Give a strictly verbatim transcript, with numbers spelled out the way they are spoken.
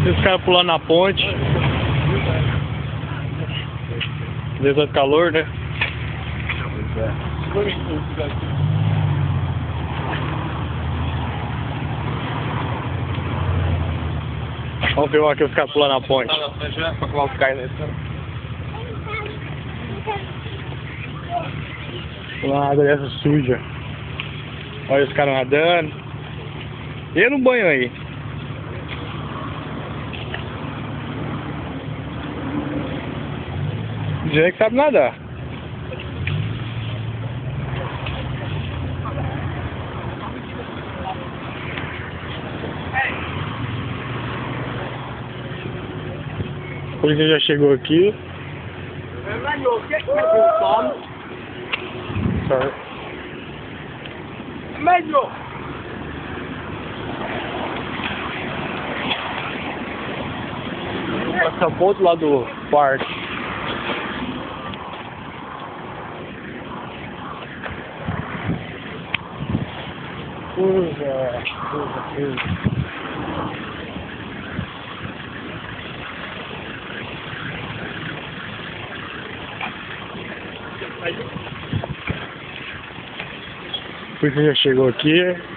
Os caras pulando na ponte. Dentro do calor, né? Vamos filmar aqui os caras pulando na ponte. Uma água dessa suja. Olha os caras nadando. E eu no banho aí. Dizer que sabe nadar. A polícia já chegou aqui. Sorry. Melhor. Passar pro outro lado do parque. Usa, usa, usa. A polícia já chegou aqui.